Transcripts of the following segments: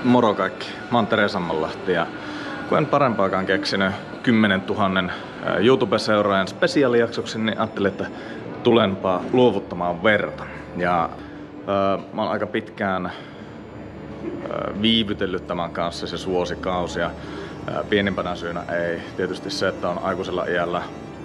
Moro kaikki, mä oon Tere Sammanlahti ja kun en parempaakaan keksinyt 10 000 YouTube-seuraajan spesiaalijaksoksi, niin ajattelin, että tulenpa luovuttamaan verta. Ja mä oon aika pitkään viivytellyt tämän kanssa se vuosikausi ja pienimpänä syynä ei tietysti se, että on aikuisella iällä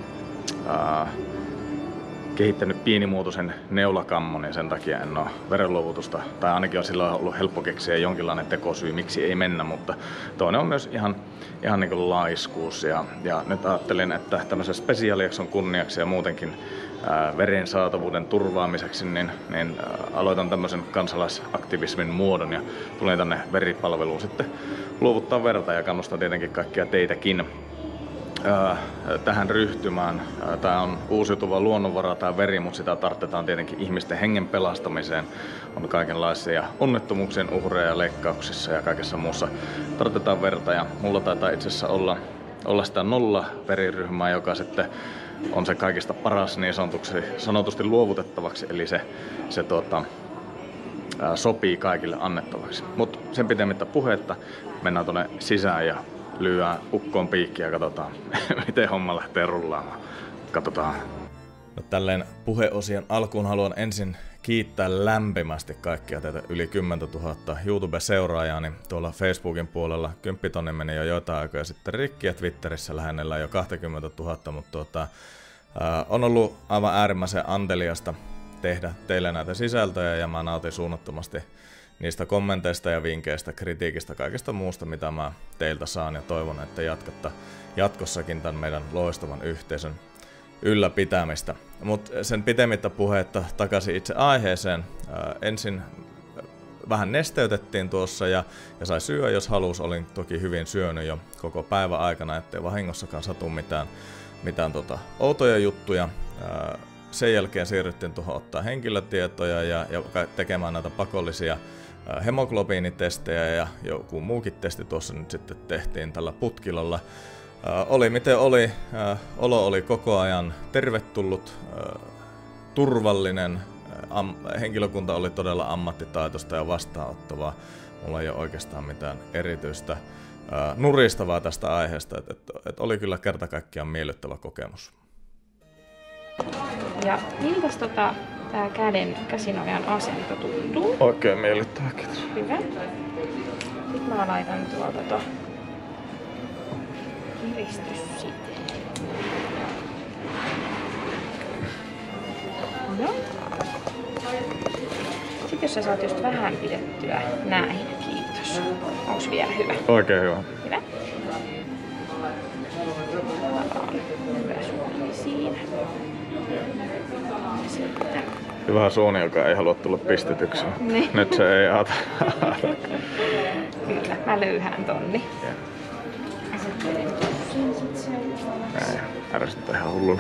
kehittänyt pienimuotoisen neulakammon ja sen takia en ole verenluovutusta, tai ainakin on silloin ollut helppo keksiä jonkinlainen tekosyy, miksi ei mennä, mutta toinen on myös ihan niin kuin laiskuus ja nyt ajattelin, että tämmöisen spesiaalijakson kunniaksi ja muutenkin veren saatavuuden turvaamiseksi, niin aloitan tämmöisen kansalaisaktivismin muodon ja tulin tänne veripalveluun sitten luovuttaa verta ja kannustan tietenkin kaikkia teitäkin tähän ryhtymään. Tämä on uusiutuva luonnonvara, tämä veri, mutta sitä tarvitaan tietenkin ihmisten hengen pelastamiseen. On kaikenlaisia onnettomuuksien uhreja leikkauksissa ja kaikessa muussa tarvitaan verta. Ja mulla taitaa itse asiassa olla sitä 0 veriryhmää, joka sitten on se kaikista paras niin sanotusti luovutettavaksi, eli se sopii kaikille annettavaksi. Mutta sen pitemmittä puhetta mennään tuonne sisään ja lyödään ukkoon piikki ja katsotaan, miten homma lähtee rullaamaan. Katsotaan. No, tälleen puheosien alkuun haluan ensin kiittää lämpimästi kaikkia teitä yli 10 000 YouTube-seuraajaa, niin tuolla Facebookin puolella 10 000 meni jo joitain aikoja sitten rikki ja Twitterissä lähennellään jo 20 000, mutta on ollut aivan äärimmäisen anteliasta tehdä teille näitä sisältöjä ja mä nautin suunnattomasti niistä kommenteista ja vinkkeistä, kritiikistä, kaikesta muusta, mitä mä teiltä saan ja toivon, että jatkatte jatkossakin tämän meidän loistavan yhteisön ylläpitämistä. Mutta sen pitemmittä puhetta takaisin itse aiheeseen. Ensin vähän nesteytettiin tuossa ja sai syödä, jos halus. Olin toki hyvin syönyt jo koko päivän aikana, ettei vahingossakaan satu mitään outoja juttuja. Sen jälkeen siirryttiin tuohon ottaa henkilötietoja ja tekemään näitä pakollisia hemoglobiinitestejä ja joku muukin testi tuossa nyt sitten tehtiin tällä putkilalla. Oli miten oli, olo oli koko ajan tervetullut, turvallinen, henkilökunta oli todella ammattitaitoista ja vastaanottavaa. Mulla ei ole oikeastaan mitään erityistä nuristavaa tästä aiheesta, että oli kyllä kerta kaikkiaan miellyttävä kokemus. Ja miltäs tää käsinojan asento tuntuu? Oikein miellyttävä, kiitos. Hyvä. Nyt mä laitan tuolta kiristyssiteen. No. Sitten jos sä saat just vähän pidettyä näin, kiitos. Onks vielä hyvä? Oikein hyvä. Hyvä. Hyvä suoni siinä. Sitten. Hyvä suoni, joka ei halua tulla pistetyksi. Niin. Nyt se ei aata. Kyllä, mä löyhän tonni. Näin, ärsyttää ihan hulluna.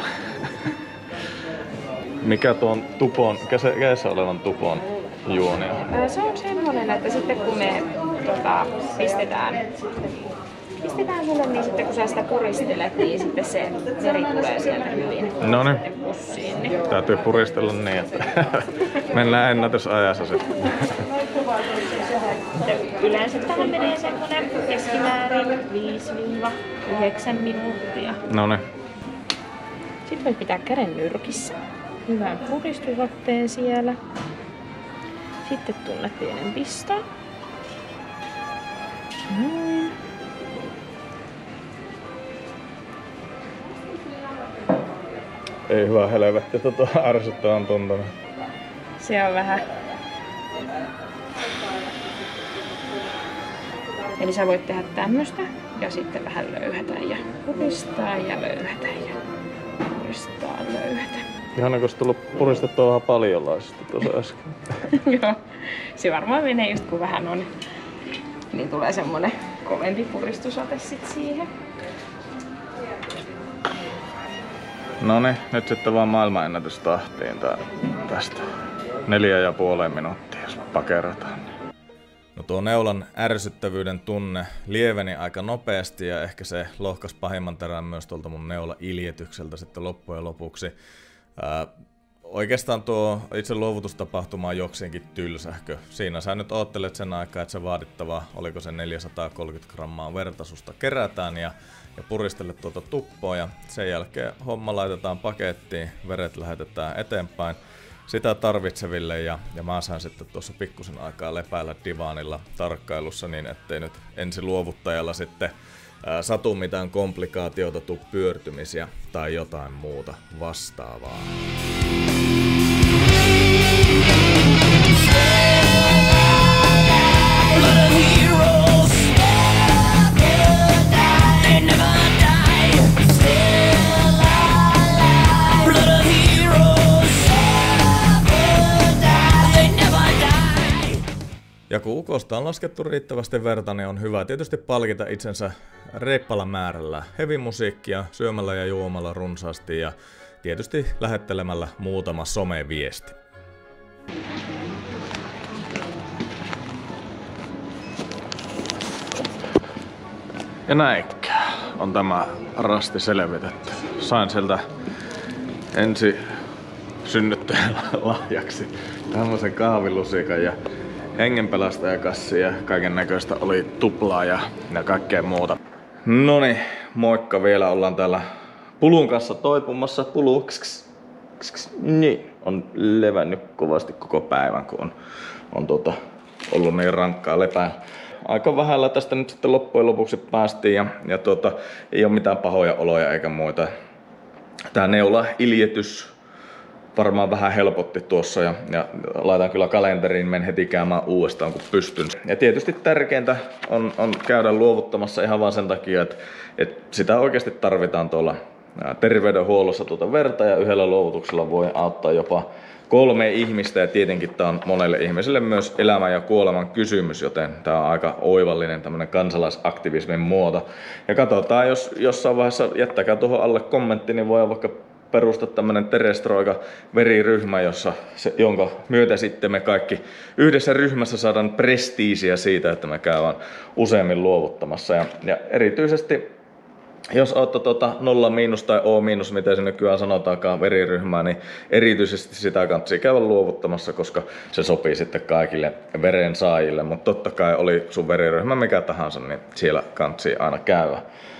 Mikä tuon kädessä olevan tupon juoni on? Se on semmoinen, että sitten kun me pistetään sulle, niin sitten kun sä sitä puristelet, niin sitten se veri tulee sieltä hyvin pussiin. Niin. Täytyy puristella niin, että mennään ennätysajassa sitten. Yleensä tähän menee semmoinen keskimäärin 5-9 minuuttia. Noniin. Sitten voit pitää käden nyrkissä hyvän puristusotteen siellä. Sitten tunnet pienen piston. Noin. Ei hyvä helvetti, ärsyttävän on tuntunut. Se on vähän. Eli sä voit tehdä tämmöstä ja sitten vähän löyhätä ja puristaa ja löyhätä ja puristaa löyhätä. Ihan kun olisi tullut puristettua vähän paljonlaisesti tuossa äsken. Joo, se varmaan menee just kun vähän on, niin tulee semmonen kovempi puristusote sit siihen. Noniin, nyt sitten vaan maailmanennätystahtiin tästä 4,5 minuuttia, jos pakerataan. No tuo neulan ärsyttävyyden tunne lieveni aika nopeasti ja ehkä se lohkas pahimman terän myös tuolta mun neula-iljetykseltä sitten loppujen lopuksi. Oikeastaan tuo itse luovutustapahtuma on jokseenkin tylsähkö. Siinä sä nyt oottelet sen aikaa, että se vaadittava, oliko se 430 grammaa vertasusta, kerätään ja puristelet tuota tuppoa ja sen jälkeen homma laitetaan pakettiin, veret lähetetään eteenpäin sitä tarvitseville ja mä sain sitten tuossa pikkusen aikaa lepäillä divaanilla tarkkailussa niin, ettei nyt ensi luovuttajalla sitten satu mitään komplikaatioita, tuu pyörtymisiä tai jotain muuta vastaavaa. Ja kun ukosta on laskettu riittävästi verta, niin on hyvä tietysti palkita itsensä reippalla määrällä heavy-musiikkia, syömällä ja juomalla runsaasti ja tietysti lähettelemällä muutama someviesti. Ja näinkö on tämä rasti selvitetty. Sain sieltä ensi synnyttäjän lahjaksi tämmöisen kahvilusikan ja hengenpelastajakassi ja kaiken näköistä oli tuplaa ja kaikkea muuta. Noniin, moikka, vielä ollaan täällä Pulun kanssa toipumassa. Pulu niin, on levännyt kovasti koko päivän, kun on ollut niin rankkaa lepää. Aika vähällä tästä nyt sitten loppujen lopuksi päästiin ja ei ole mitään pahoja oloja eikä muita. Tää neula-iljetys varmaan vähän helpotti tuossa ja laitan kyllä kalenteriin, menen heti käymään uudestaan kun pystyn. Ja tietysti tärkeintä on käydä luovuttamassa ihan vaan sen takia, että sitä oikeasti tarvitaan tuolla terveydenhuollossa verta ja yhdellä luovutuksella voi auttaa jopa 3 ihmistä ja tietenkin tämä on monelle ihmiselle myös elämän ja kuoleman kysymys, joten tämä on aika oivallinen tämmöinen kansalaisaktivismin muoto. Ja katsotaan, jos jossain vaiheessa jättäkää tuohon alle kommentti, niin voi vaikka perustaa tämmönen Terestroika-veriryhmä, jonka myötä sitten me kaikki yhdessä ryhmässä saadaan prestiisiä siitä, että me käydään useammin luovuttamassa. Ja erityisesti jos olette 0- tai O-, miten se nykyään sanotaankaan, veriryhmää, niin erityisesti sitä kannattaa käydä luovuttamassa, koska se sopii sitten kaikille veren saajille. Mutta totta kai oli sun veriryhmä mikä tahansa, niin siellä kannattaa aina käydä.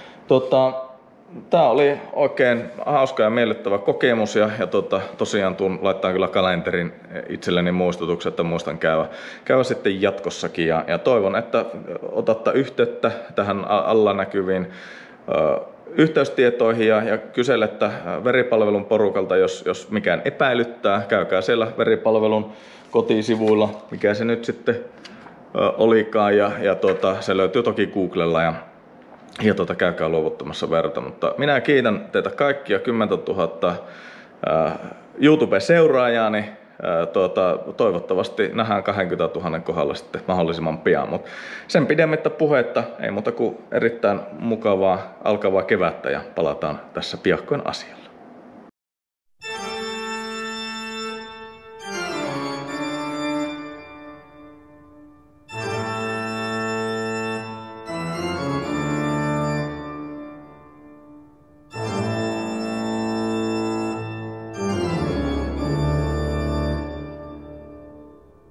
Tää oli oikein hauska ja miellyttävä kokemus ja tosiaan laittaa kyllä kalenterin itselleni muistutuksen, että muistan käydä sitten jatkossakin ja toivon, että otatte yhteyttä tähän alla näkyviin yhteystietoihin ja kyselette veripalvelun porukalta, jos mikään epäilyttää. Käykää siellä veripalvelun kotisivuilla, mikä se nyt sitten olikaan ja se löytyy toki Googlella ja käykää luovuttamassa verta, mutta minä kiitän teitä kaikkia 10 000 YouTube-seuraajaa, niin toivottavasti nähdään 20 000 kohdalla sitten mahdollisimman pian, mutta sen pidemmittä puhetta ei muuta kuin erittäin mukavaa alkavaa kevättä ja palataan tässä piakkoin asialle.